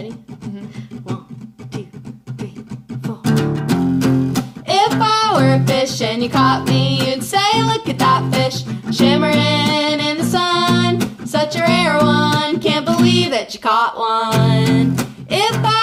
Ready? Mm-hmm. 1, 2, 3, 4. If I were a fish and you caught me, you'd say, look at that fish, shimmering in the sun. Such a rare one, can't believe that you caught one. If I